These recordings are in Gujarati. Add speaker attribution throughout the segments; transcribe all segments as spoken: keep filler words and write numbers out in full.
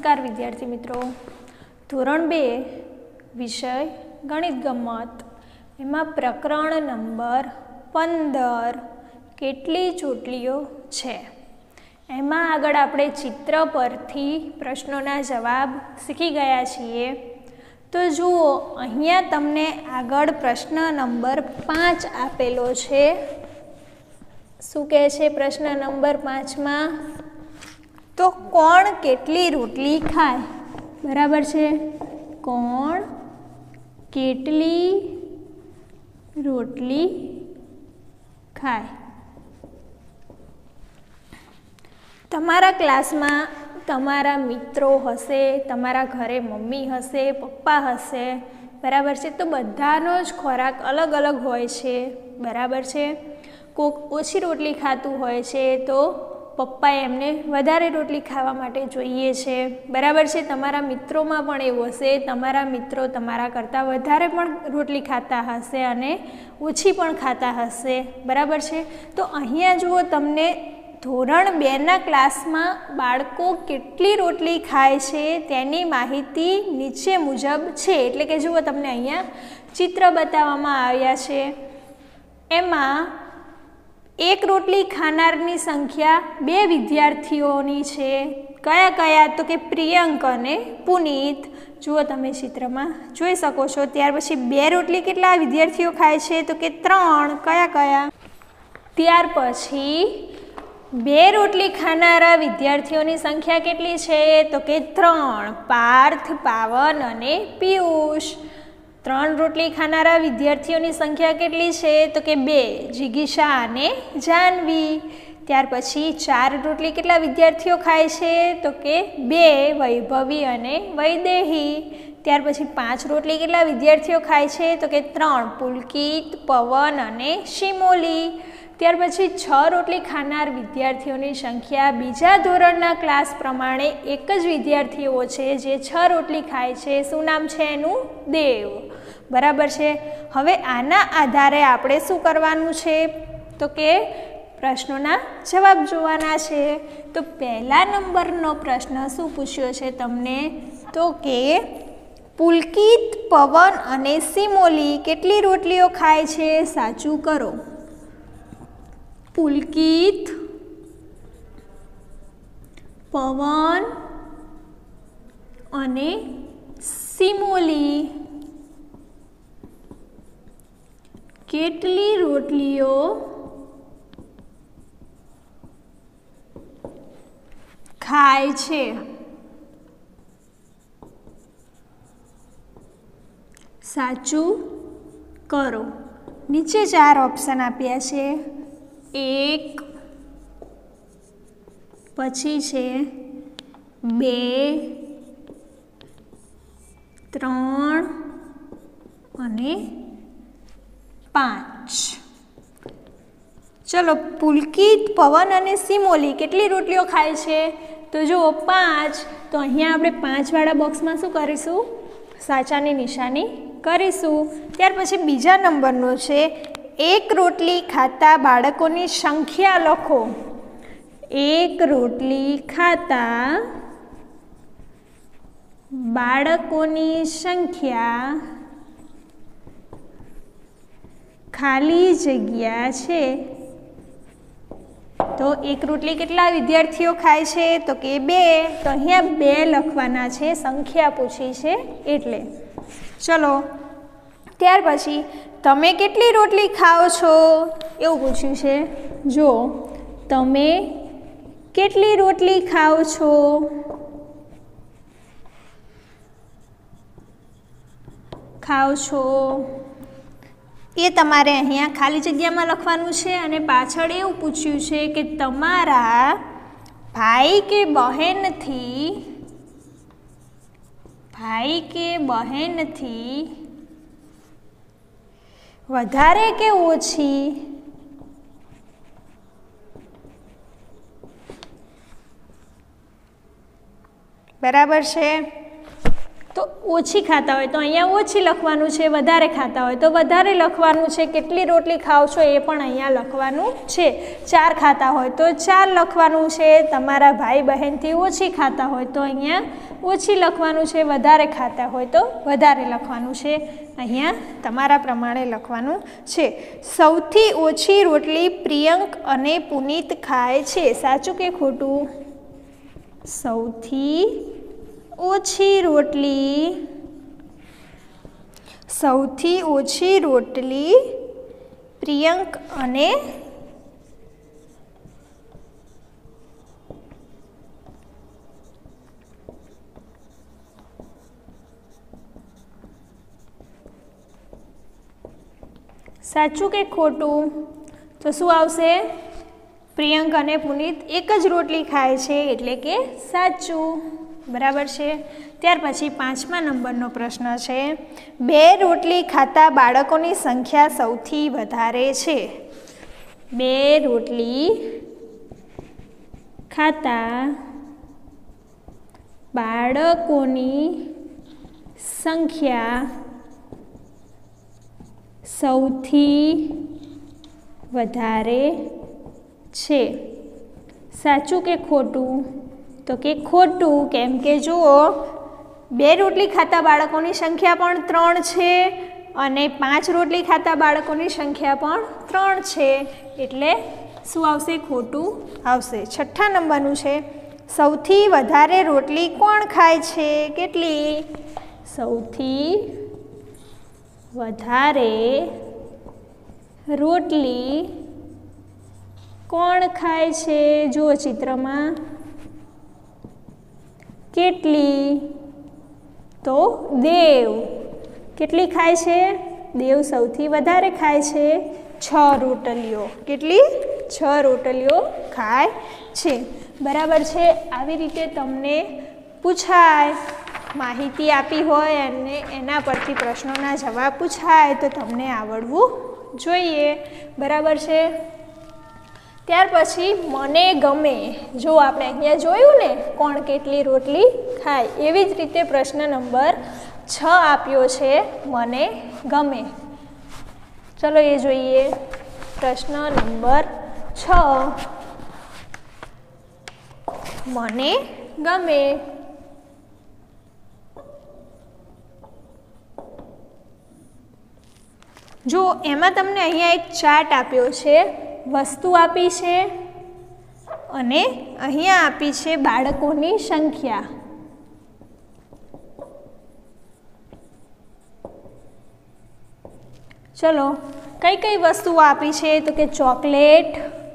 Speaker 1: नमस्कार विद्यार्थी मित्रों, धोरण बे विषय गणित गम्मत एमां प्रकरण नंबर पंदर केटली चोटलीओ छे। एमां आगळ आपणे चित्र परथी प्रश्नोना जवाब शीखी गया छीए। तो जुओ, अहींया तमने आगळ प्रश्न नंबर पांच आपेलो छे। शुं कहे छे प्रश्न नंबर पांच में? तो कोण केटली रोटली खाय? बराबर छे। कोण केटली रोटली खाय? तमारा क्लास में तमारा मित्रों हशे, तमारा घरे मम्मी हशे, पप्पा हशे, बराबर छे। तो बधानो ज खोराक अलग अलग होय छे, बराबर छे। कोक ओછી रोटली खातुं होय छे तो पप्पा एमने वधारे रोटली खावा माटे जोईए छे, बराबर छे। तमारा मित्रों में पण एवुं हशे, तमारा मित्रों तमारा करता वधारे पण रोटली खाता हशे अने ओછી पण खाता हशे, बराबर छे। तो अहींया जुओ, तमने धोरण बे ना क्लास में बाळको केटली रोटली खाय छे तेनी माहिती नीचे मुजब छे। एटले के जुओ, तमने अहींया चित्र बताववामां आव्या छे। एमां एक रोटली खानारनी संख्या बे विद्यार्थीओनी छे। कया कया? तो के प्रियंक अने पुनीत। जुओ, तमे चित्र में जोई शको छो। त्यार पछी बे रोटली केटला विद्यार्थीओ खाय छे? तो के त्रण। कया कया? त्यार पछी बे रोटली खानारा विद्यार्थीओनी संख्या केटली छे? तो के त्रण। पार्थ, पावन अने पीयूष। त्रण रोटली खानारा विद्यार्थीओनी संख्या केटली छे? तो के बे। जिगीषा अने जानवी। त्यार पछी चार रोटली केटला विद्यार्थीओ खाय छे? तो के बे। वैभवी अने वैदेही। त्यार पछी पांच रोटली केटला विद्यार्थीओ खाय छे? तो के त्रण। पुलकित, पवन अने शिमोली। त्यार पछी छ रोटली खानार विद्यार्थीओनी संख्या बीजा धोरणना क्लास प्रमाणे एक ज विद्यार्थीओ छे जे छ रोटली खाय छे। शुं नाम छे एनुं? देव, बराबर छे। हवे आना आधारे आपणे शुं करवानुं छे? तो के प्रश्नोना जवाब जोवाना छे। तो पहला नंबरनो प्रश्न शुं पूछ्यो छे तमने? तो के पुलकित, पवन अने शिमोली केटली रोटलीओ खाय छे? साचुं करो। पुलकित, पवन अने शिमोली केटली रोटलीओ खाय छे? साचुं करो। नीचे चार ऑप्शन आप्या छे। एक, पछी छे बे, त्रण अने पांच। चलो, पुलकित, पवन अने शिमोली केटली रोटलीओ खाय छे? तो जो पांच। तो अहींया आपणे पांच वाळा बॉक्स में शुं करीशुं? साचानी निशानी करीशुं। त्यार पछी बीजा नंबरनो छे एक रोटली खाता बाळकोनी संख्या लखो। एक रोटली खाता बाळकोनी संख्या खाली जग्या छे। तो एक रोटली केटला विद्यार्थीओ खाय छे? तो के बे। तो अहींया बे लखवाना छे, संख्या पूछी छे एटले। चलो, त्यार पछी तमे केटली रोटली खाओ छो एवुं पूछ्युं छे। जो तमे केटली रोटली खाओ छो? खाओ छो ए तमारे अहींया खाली जग्यामां लखवानुं छे। अने पाछळ एवुं पूछ्युं छे के तमारा भाई के बहेन थी भाई के बहेन थी वधारे के ओછી? बराबर छे। तो ઓછી ખાતા હોય તો અહીંયા ઓછી લખવાનું છે, વધારે ખાતા હોય તો વધારે લખવાનું છે, કેટલી રોટલી ખાઓ છો એ પણ અહીંયા લખવાનું છે, ચાર ખાતા હોય તો ચાર લખવાનું છે, તમારા ભાઈ બહેનથી ઓછી ખાતા હોય તો અહીંયા ઓછી લખવાનું છે, વધારે ખાતા હોય તો વધારે લખવાનું છે, અહીંયા તમારા પ્રમાણે લખવાનું છે. સૌથી ઓછી રોટલી પ્રિયંક અને પુનિત ખાય છે, સાચું કે ખોટું? સૌથી ઓછી રોટલી સૌથી ઓછી રોટલી પ્રિયંક અને સાચું કે ખોટું? તો શું આવશે? પ્રિયંક અને પુનિત એક જ રોટલી ખાય છે એટલે કે સાચું. બરાબર છે. ત્યાર પછી પાંચમા નંબરનો પ્રશ્ન છે, બે રોટલી ખાતા બાળકોની સંખ્યા સૌથી વધારે છે. બે રોટલી ખાતા બાળકોની સંખ્યા સૌથી વધારે છે. સાચું કે ખોટું? તો કે ખોટું, કેમ કે જુઓ બે રોટલી ખાતા બાળકોની સંખ્યા પણ ત્રણ છે અને પાંચ રોટલી ખાતા બાળકોની સંખ્યા પણ ત્રણ છે એટલે શું આવશે? ખોટું આવશે. છઠ્ઠા નંબરનું છે, સૌથી વધારે રોટલી કોણ ખાય છે? કેટલી? સૌથી વધારે રોટલી કોણ ખાય છે? જુઓ ચિત્રમાં, કેટલી? તો દેવ. કેટલી ખાય છે? દેવ સૌથી વધારે ખાય છે, છ રોટલીઓ. કેટલી? છ રોટલીઓ ખાય છે. બરાબર છે. આવી રીતે તમને પૂછાય, માહિતી આપી હોય અને એના પરથી પ્રશ્નોના જવાબ પૂછાય તો તમને આવડવું જોઈએ. બરાબર છે. ત્યાર પછી મને ગમે, જો આપણે અહીંયા જોયું ને કોણ કેટલી રોટલી ખાય, એવી જ રીતે પ્રશ્ન નંબર છ આપ્યો છે, મને ગમે. ચલો એ જોઈએ. પ્રશ્ન નંબર છ, મને ગમે. જો એમાં તમને અહીંયા એક ચાર્ટ આપ્યો છે, વસ્તુ આપી છે અને અહીંયા આપી છે બાળકોની સંખ્યા. ચલો કઈ કઈ વસ્તુઓ આપી છે? તો કે ચોકલેટ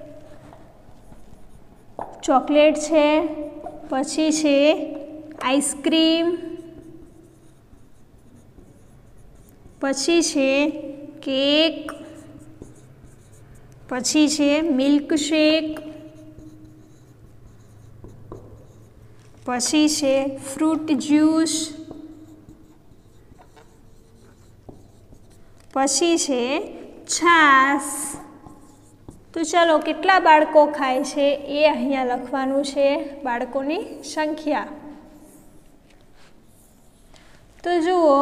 Speaker 1: ચોકલેટ છે, પછી છે આઈસ્ક્રીમ, પછી છે કેક, પછી છે મિલ્કશેક, પછી છે ફ્રૂટ જ્યુસ, પછી છે છાશ. તો ચલો કેટલા બાળકો ખાય છે એ અહીંયા લખવાનું છે, બાળકોની સંખ્યા. તો જુઓ,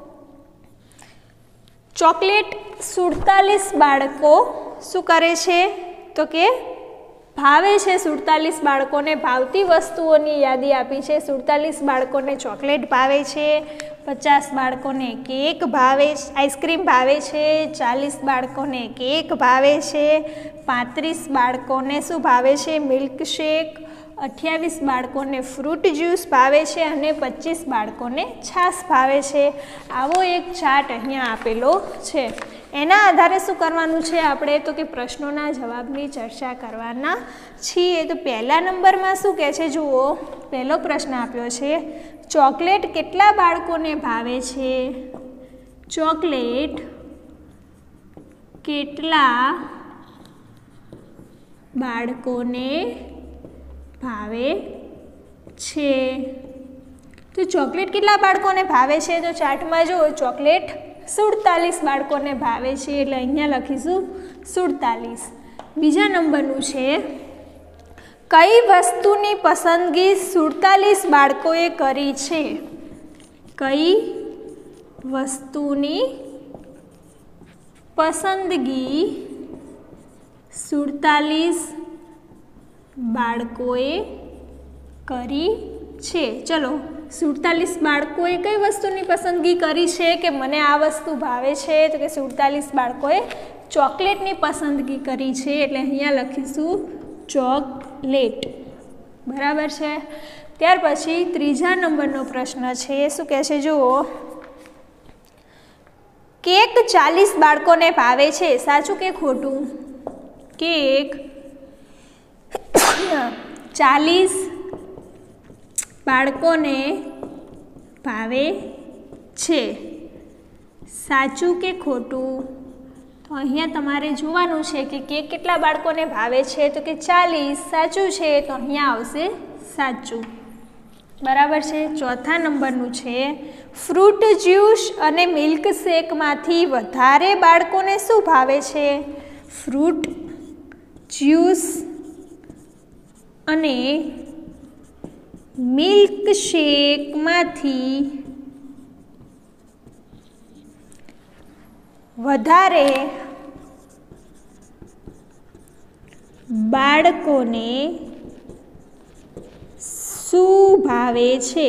Speaker 1: ચોકલેટ સુડતાલીસ બાળકો શું કરે છે? તો કે ભાવે છે. સુડતાલીસ બાળકોને ભાવતી વસ્તુઓની યાદી આપી છે. સુડતાલીસ બાળકોને ચોકલેટ ભાવે છે, પચાસ બાળકોને કેક ભાવે, આઈસ્ક્રીમ ભાવે છે, ચાલીસ બાળકોને કેક ભાવે છે, પાંત્રીસ બાળકોને શું ભાવે છે? મિલ્કશેક, અઠ્યાવીસ બાળકોને ફ્રૂટ જ્યુસ ભાવે છે અને પચીસ બાળકોને છાશ ભાવે છે. આવો એક ચાર્ટ અહીંયા આપેલો છે. એના આધારે શું કરવાનું છે આપણે? તો કે પ્રશ્નોના જવાબની ચર્ચા કરવાના છીએ. તો પહેલા નંબરમાં શું કહે છે? જુઓ, પહેલો પ્રશ્ન આપ્યો છે, ચોકલેટ કેટલા બાળકોને ભાવે છે? ચોકલેટ કેટલા બાળકોને ભાવે છે? તો ચોકલેટ કેટલા બાળકોને ભાવે છે? તો ચાર્ટમાં જો ચોકલેટ સુડતાલીસ બાળકોને ભાવે છે એટલે અહીંયા લખીશું સુડતાલીસ. બીજા નંબરનું છે, કઈ વસ્તુની પસંદગી સુડતાલીસ બાળકોએ કરી છે? કઈ વસ્તુની પસંદગી સુડતાલીસ બાળકોએ કરી છે? ચલો, સુડતાલીસ બાળકોએ કઈ વસ્તુની પસંદગી કરી છે કે મને આ વસ્તુ ભાવે છે? તો કે સુડતાલીસ બાળકોએ ચોકલેટની પસંદગી કરી છે, એટલે અહીંયા લખીશું ચોકલેટ. બરાબર છે. ત્યાર પછી ત્રીજા નંબરનો પ્રશ્ન છે. શું કહે છે? જુઓ, કેક ચાલીસ બાળકોને ભાવે છે, સાચું કે ખોટું? કેક ચાલીસ બાળકોને ભાવે છે, સાચું કે ખોટું? તો અહીંયા તમારે જોવાનું છે કે કેક કેટલા બાળકોને ભાવે છે, તો કે ચાલીસ. સાચું છે, તો અહીંયા આવશે સાચું. બરાબર છે. ચોથા નંબરનું છે, ફ્રૂટ જ્યુસ અને મિલ્ક શેકમાંથી વધારે બાળકોને શું ભાવે છે? ફ્રૂટ જ્યુસ અને મિલ્ક શેકમાંથી વધારે બાળકોને શું ભાવે છે?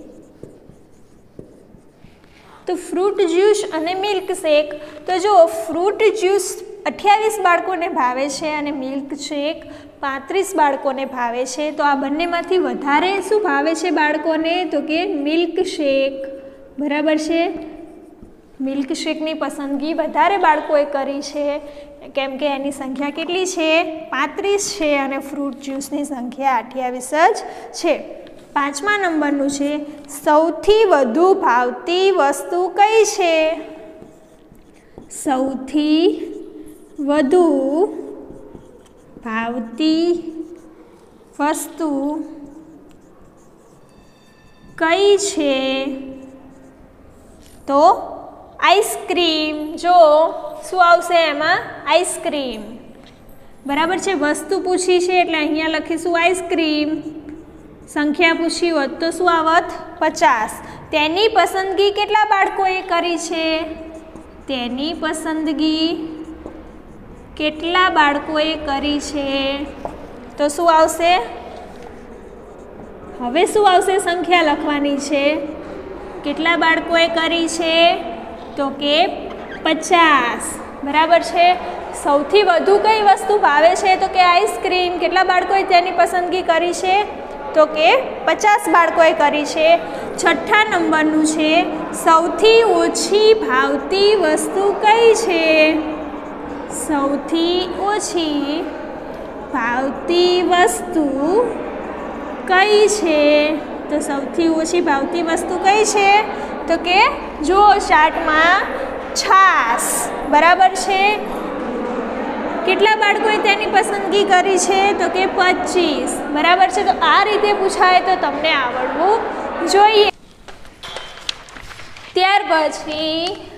Speaker 1: તો ફ્રૂટ જ્યુસ અને મિલ્ક શેક. તો જો ફ્રૂટ જ્યુસ અઠ્યાવીસ બાળકોને ભાવે છે અને મિલ્ક શેક પાંત્રીસ બાળકોને ભાવે છે. તો આ બંનેમાંથી વધારે શું ભાવે છે બાળકોને? તો કે મિલ્ક શેક. બરાબર છે. મિલ્ક શેકની પસંદગી વધારે બાળકોએ કરી છે, કેમ કે એની સંખ્યા કેટલી છે? પાંત્રીસ છે, અને ફ્રૂટ જ્યુસની સંખ્યા અઠ્યાવીસ જ છે. પાંચમા નંબરનું છે, સૌથી વધુ ભાવતી વસ્તુ કઈ છે? સૌથી વધુ ભાવતી વસ્તુ કઈ છે? તો આઈસ્ક્રીમ. જો શું આવશે એમાં? આઈસ્ક્રીમ. બરાબર છે. વસ્તુ પૂછી છે એટલે અહીંયા લખીશું આઈસ્ક્રીમ. સંખ્યા પૂછી હોત તો શું આવત? પચાસ. તેની પસંદગી કેટલા બાળકોએ કરી છે? તેની પસંદગી કેટલા બાળકોએ કરી છે? તો શું આવશે? હવે શું આવશે? સંખ્યા લખવાની છે. કેટલા બાળકોએ કરી છે? તો કે પચાસ. બરાબર છે. સૌથી વધુ કઈ વસ્તુ ભાવે છે? તો કે આઈસ્ક્રીમ. કેટલા બાળકોએ તેની પસંદગી કરી છે? તો કે પચાસ બાળકોએ કરી છે. છઠ્ઠા નંબરનું છે, સૌથી ઓછી ભાવતી વસ્તુ કઈ છે? સૌથી ઓછી ભાવતી વસ્તુ કઈ છે? તો સૌથી ઓછી ભાવતી વસ્તુ કઈ છે? તો કે જો ચાર્ટમાં છાશ. બરાબર છે. કેટલા બાળકોએ તેની પસંદગી કરી છે? તો કે પચીસ. બરાબર છે. તો આ રીતે પૂછાય તો તમને આવડવું જોઈએ. ત્યાર પછી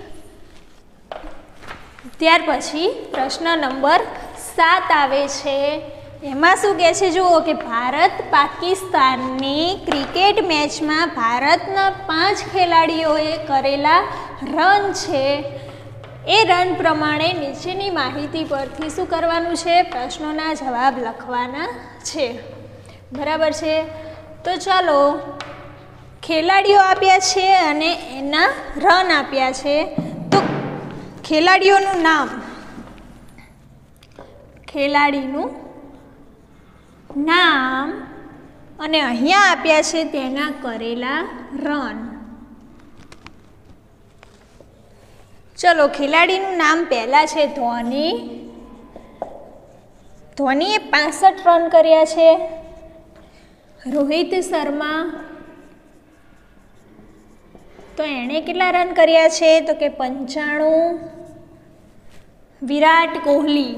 Speaker 1: ત્યાર પછી પ્રશ્ન નંબર સાત આવે છે. એમાં શું કહે છે? જુઓ કે ભારત પાકિસ્તાનની ક્રિકેટ મેચમાં ભારતના પાંચ ખેલાડીઓએ કરેલા રન છે, એ રન પ્રમાણે નીચેની માહિતી પરથી શું કરવાનું છે? પ્રશ્નોના જવાબ લખવાના છે. બરાબર છે. તો ચાલો, ખેલાડીઓ આપ્યા છે અને એના રન આપ્યા છે. તો ખેલાડીઓનું નામ, ખેલાડીનું નામ અને અહીંયા આપ્યા છે તેના કરેલા રન. ચલો, ખેલાડીનું નામ પહેલાં છે ધોની. ધોનીએ પાસઠ રન કર્યા છે. રોહિત શર્મા, તો એણે કેટલા રન કર્યા છે? તો કે પંચાણું. વિરાટ કોહલી,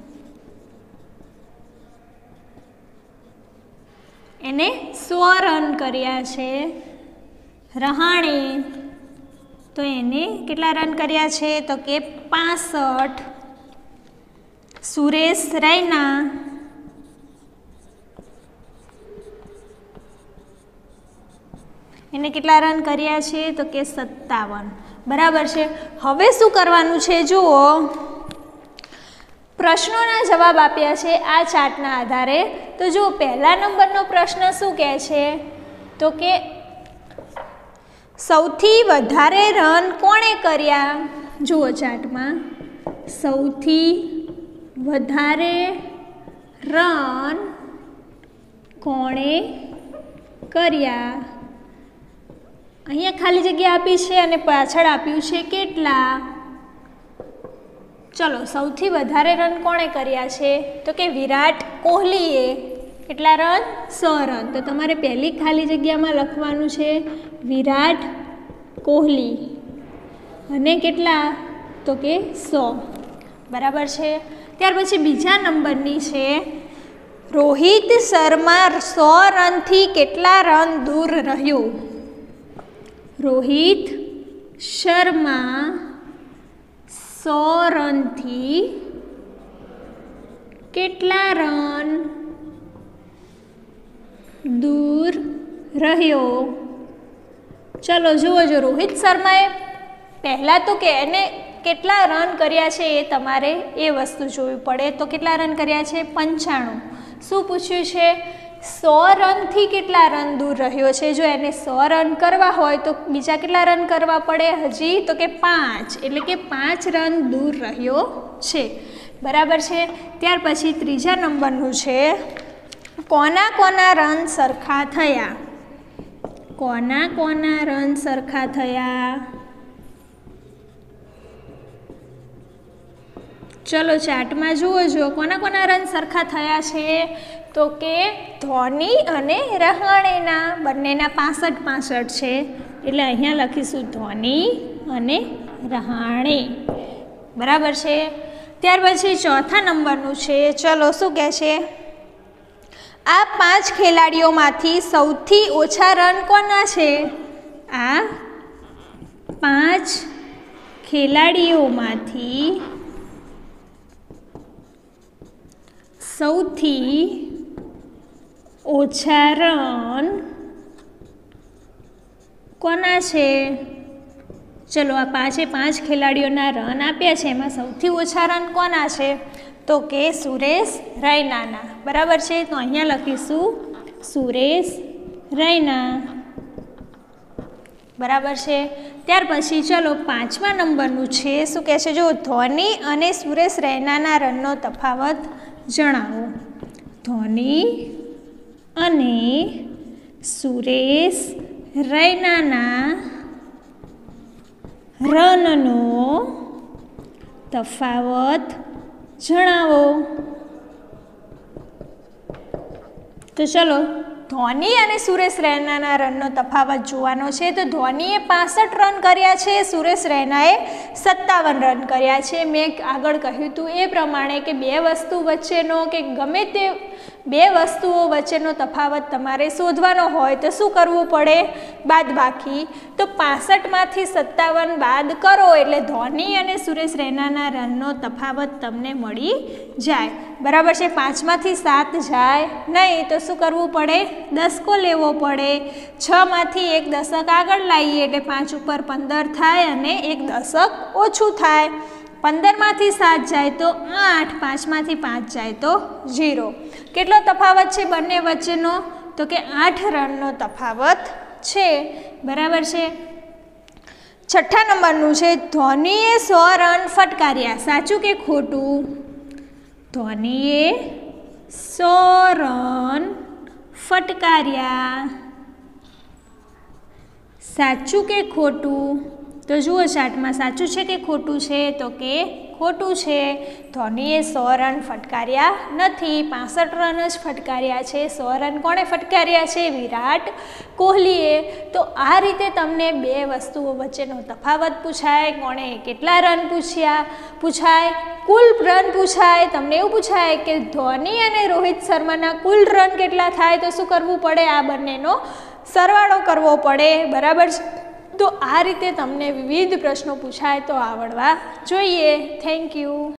Speaker 1: એને સો રન કર્યા છે. રહાણે, તો એને કેટલા રન કર્યા છે? તો કે પાસઠ. સુરેશ રૈના, એને કેટલા રન કર્યા છે? તો કે સત્તાવન. બરાબર છે. હવે શું કરવાનું છે જુઓ, પ્રશ્નોના જવાબ આપ્યા છે આ ચાર્ટના આધારે. તો જુઓ પહેલા નંબરનો પ્રશ્ન શું કહે છે? તો કે સૌથી વધારે રન કોણે કર્યા? જુઓ ચાર્ટમાં સૌથી વધારે રન કોણે કર્યા? અહીંયા ખાલી જગ્યા આપી છે અને પાછળ આપ્યું છે કેટલા. ચલો સૌથી વધારે રન કોણે કર્યા છે? તો કે વિરાટ કોહલીએ. કેટલા રન? સો રન. તો તમારે પહેલી ખાલી જગ્યામાં લખવાનું છે વિરાટ કોહલી અને કેટલા? તો કે સો. બરાબર છે. ત્યાર પછી બીજા નંબરની છે રોહિત શર્મા સો રનથી કેટલા રન દૂર રહ્યો? રોહિત શર્મા સો રનથી કેટલા રન દૂર રહ્યો? ચલો જુઓ, જો રોહિત શર્માએ પહેલાં તો કે એને કેટલા રન કર્યા છે એ તમારે એ વસ્તુ જોવી પડે. તો કેટલા રન કર્યા છે? પંચાણું. શું પૂછ્યું છે? સો રનથી કેટલા રન દૂર રહ્યો છે? જો એને સો રન કરવા હોય તો બીજા કેટલા રન કરવા પડે હજી? તો કે પાંચ. એટલે કે પાંચ રન દૂર રહ્યો છે. બરાબર છે. ત્યાર પછી ત્રીજા નંબરનું છે કોના કોના રન સરખા થયા? કોના કોના રન સરખા થયા? ચલો ચાર્ટમાં જુઓ, જો કોના કોના રન સરખા થયા છે? તો કે ધોની અને રહાણેના. બંનેના પાસઠ પાસઠ છે એટલે અહીંયા લખીશું ધોની અને રહાણે. બરાબર છે. ત્યાર પછી ચોથા નંબરનું છે, ચલો શું કહે છે? આ પાંચ ખેલાડીઓમાંથી સૌથી ઓછા રન કોના છે? આ પાંચ ખેલાડીઓમાંથી સૌથી ઓછા રન કોના છે? ચલો આ પાંચે પાંચ ખેલાડીઓના રન આપ્યા છે, એમાં સૌથી ઓછા રન કોના છે? તો કે સુરેશ રૈનાના. બરાબર છે. તો અહીંયા લખીશું સુરેશ રૈના. બરાબર છે. ત્યાર પછી ચલો પાંચમા નંબરનું છે, શું કહે છે? જો ધોની અને સુરેશ રૈનાના રનનો તફાવત જણાવો. ધોની અને સુરેશ રૈનાના રનનો તફાવત જણાવો. તો ચલો ધોની અને સુરેશ રૈનાના રનનો તફાવત જોવાનો છે. તો ધોનીએ પાસઠ રન કર્યા છે, સુરેશ રૈનાએ સત્તાવન રન કર્યા છે. મેં આગળ કહ્યું હતું એ પ્રમાણે કે બે વસ્તુ વચ્ચેનો કે ગમે તે બે વસ્તુઓ વચ્ચેનો તફાવત તમારે શોધવાનો હોય તો શું કરવું પડે? બાદબાકી. તો પાસઠમાંથી સત્તાવન બાદ કરો એટલે ધોની અને સુરેશ રૈનાના રનનો તફાવત તમને મળી જાય. બરાબર છે. પાંચમાંથી સાત જાય નહીં તો શું કરવું પડે? દસકો લેવો પડે. છમાંથી એક દશક આગળ લાવીએ એટલે પાંચ ઉપર પંદર થાય અને એક દશક ઓછું થાય. પંદરમાંથી સાત જાય તો આઠ, પાંચમાંથી પાંચ જાય તો ઝીરો. કેટલો તફાવત છે બંને વચ્ચેનો? તો કે આઠ રનનો તફાવત છે. બરાબર છે. છઠ્ઠા નંબરનું છે ધોનીએ સો રન ફટકાર્યા. સાચું કે ખોટું? ધોનીએ સો રન ફટકાર્યા. સાચું કે ખોટું? તો જુઓ ચાર્ટમાં સાચું છે કે ખોટું છે? તો કે ખોટું છે. ધોનીએ સો રન ફટકાર્યા નથી, પાસઠ રન જ ફટકાર્યા છે. સો રન કોણે ફટકાર્યા છે? વિરાટ કોહલીએ. તો આ રીતે તમને બે વસ્તુઓ વચ્ચેનો તફાવત પૂછાય, કોણે કેટલા રન પૂછ્યા પૂછાય, કુલ રન પૂછાય. તમને એવું પૂછાય કે ધોની અને રોહિત શર્માના કુલ રન કેટલા થાય તો શું કરવું પડે? આ બંનેનો સરવાળો કરવો પડે. બરાબર છે. તો આ રીતે તમને વિવિધ પ્રશ્નો પૂછાય તો આવડવા જોઈએ. Thank you.